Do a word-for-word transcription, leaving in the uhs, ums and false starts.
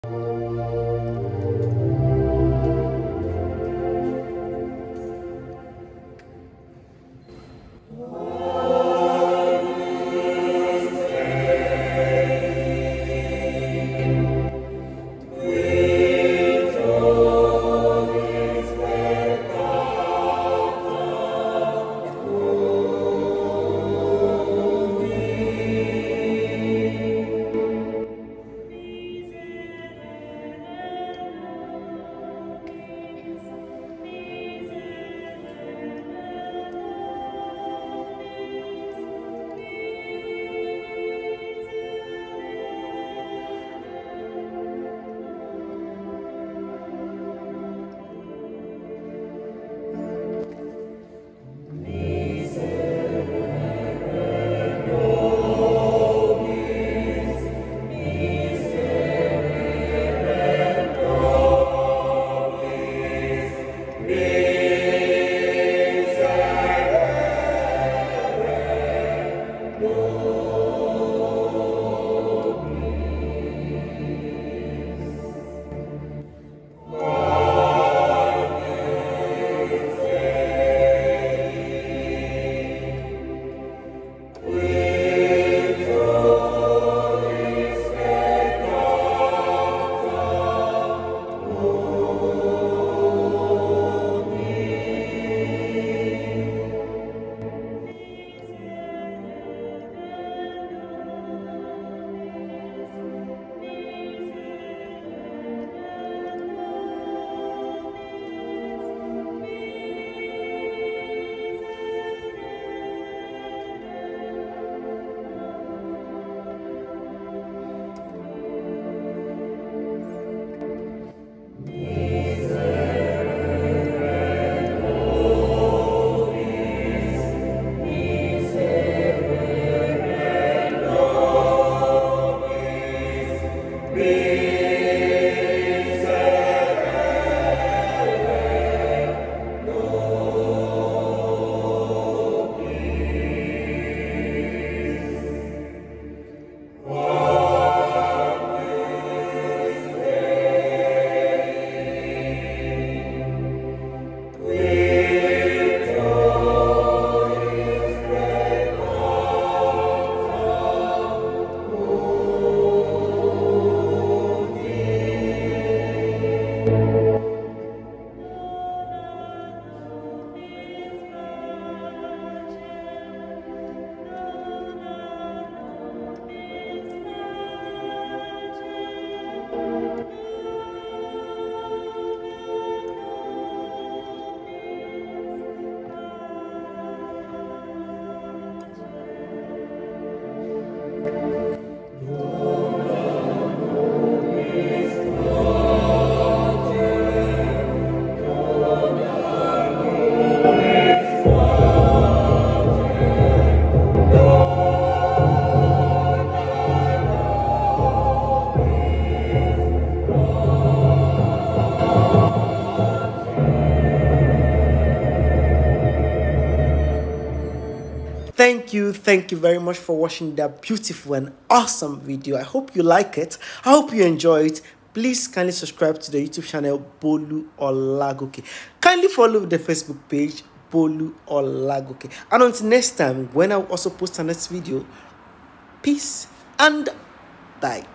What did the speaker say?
Thank you, thank you very much for watching that beautiful and awesome video. I hope you like it. I hope you enjoy it. Please kindly subscribe to the YouTube channel Bolu Olagoke. Kindly follow the Facebook page Bolu Olagoke. And until next time, when I will also post our next video, peace and bye.